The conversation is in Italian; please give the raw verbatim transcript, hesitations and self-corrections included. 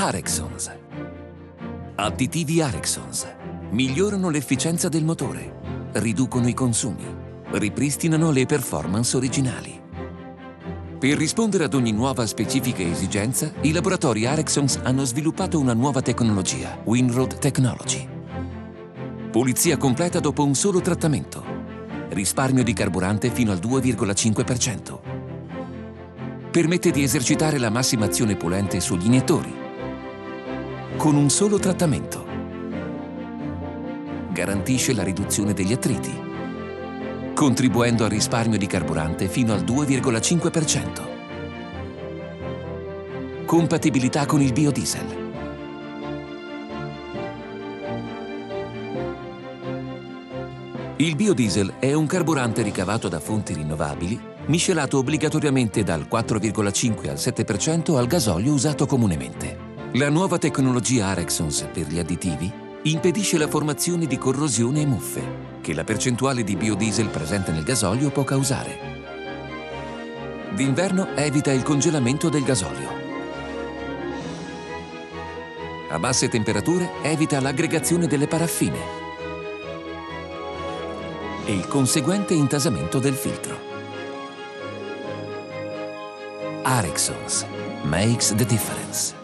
Arexons. Additivi Arexons migliorano l'efficienza del motore, riducono i consumi, ripristinano le performance originali. Per rispondere ad ogni nuova specifica esigenza, i laboratori Arexons hanno sviluppato una nuova tecnologia, Winroad Technology. Pulizia completa dopo un solo trattamento. Risparmio di carburante fino al due virgola cinque per cento. Permette di esercitare la massima azione pulente sugli iniettori con un solo trattamento. Garantisce la riduzione degli attriti, contribuendo al risparmio di carburante fino al due virgola cinque per cento. Compatibilità con il biodiesel. Il biodiesel è un carburante ricavato da fonti rinnovabili, miscelato obbligatoriamente dal quattro virgola cinque al sette per cento al gasolio usato comunemente. La nuova tecnologia Arexons per gli additivi impedisce la formazione di corrosione e muffe, che la percentuale di biodiesel presente nel gasolio può causare. D'inverno evita il congelamento del gasolio. A basse temperature evita l'aggregazione delle paraffine e il conseguente intasamento del filtro. Arexons makes the difference.